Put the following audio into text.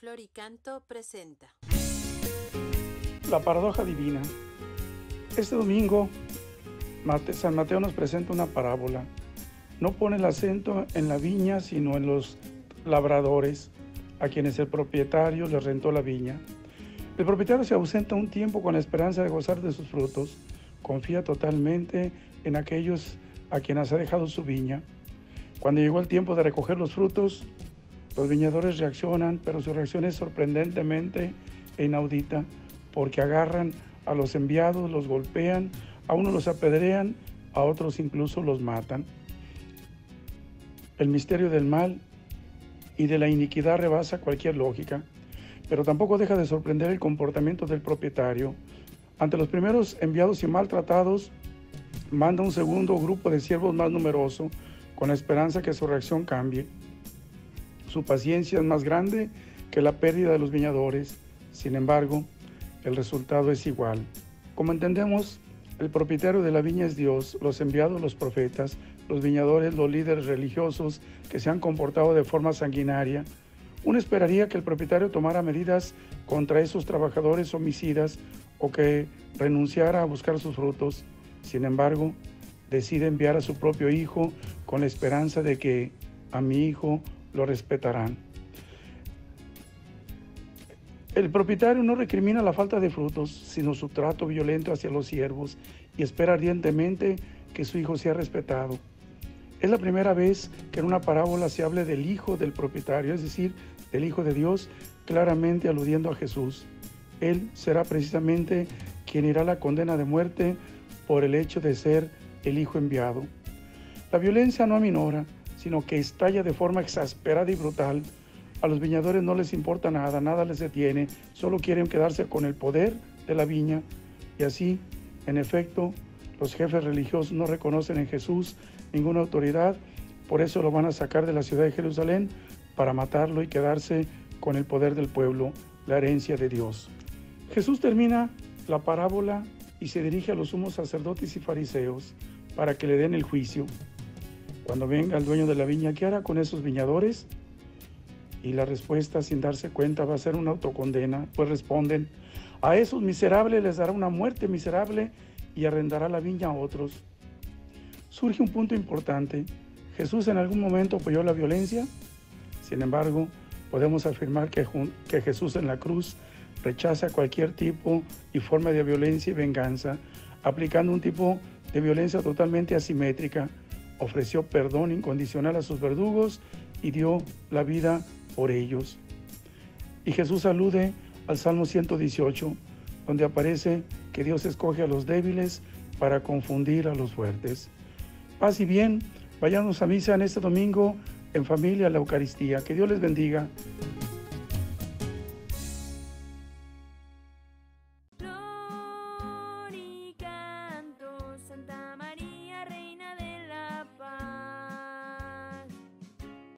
Floricanto presenta La paradoja divina. Este domingo, San Mateo nos presenta una parábola. No pone el acento en la viña, sino en los labradores, a quienes el propietario les rentó la viña. El propietario se ausenta un tiempo con la esperanza de gozar de sus frutos. Confía totalmente en aquellos a quienes ha dejado su viña. Cuando llegó el tiempo de recoger los frutos, los viñadores reaccionan, pero su reacción es sorprendentemente inaudita, porque agarran a los enviados, los golpean, a unos los apedrean, a otros incluso los matan. El misterio del mal y de la iniquidad rebasa cualquier lógica, pero tampoco deja de sorprender el comportamiento del propietario. Ante los primeros enviados y maltratados, manda un segundo grupo de siervos más numeroso, con la esperanza que su reacción cambie. Su paciencia es más grande que la pérdida de los viñadores. Sin embargo, el resultado es igual. Como entendemos, el propietario de la viña es Dios, los enviados los profetas, los viñadores los líderes religiosos que se han comportado de forma sanguinaria. Uno esperaría que el propietario tomara medidas contra esos trabajadores homicidas o que renunciara a buscar sus frutos. Sin embargo, decide enviar a su propio hijo con la esperanza de que a mi hijo lo respetarán. El propietario no recrimina la falta de frutos, sino su trato violento hacia los siervos y espera ardientemente que su hijo sea respetado. Es la primera vez que en una parábola se hable del hijo del propietario, es decir, del Hijo de Dios, claramente aludiendo a Jesús. Él será precisamente quien irá a la condena de muerte por el hecho de ser el hijo enviado. La violencia no aminora, sino que estalla de forma exasperada y brutal. A los viñadores no les importa nada, nada les detiene, solo quieren quedarse con el poder de la viña. Y así, en efecto, los jefes religiosos no reconocen en Jesús ninguna autoridad, por eso lo van a sacar de la ciudad de Jerusalén para matarlo y quedarse con el poder del pueblo, la herencia de Dios. Jesús termina la parábola y se dirige a los sumos sacerdotes y fariseos para que le den el juicio. Cuando venga el dueño de la viña, ¿qué hará con esos viñadores? Y la respuesta, sin darse cuenta, va a ser una autocondena, pues responden: a esos miserables les dará una muerte miserable y arrendará la viña a otros. Surge un punto importante. ¿Jesús en algún momento apoyó la violencia? Sin embargo, podemos afirmar que Jesús en la cruz rechaza cualquier tipo y forma de violencia y venganza, aplicando un tipo de violencia totalmente asimétrica. Ofreció perdón incondicional a sus verdugos y dio la vida por ellos. Y Jesús alude al Salmo 118, donde aparece que Dios escoge a los débiles para confundir a los fuertes. Paz y bien, vayamos a misa en este domingo en familia a la Eucaristía. Que Dios les bendiga.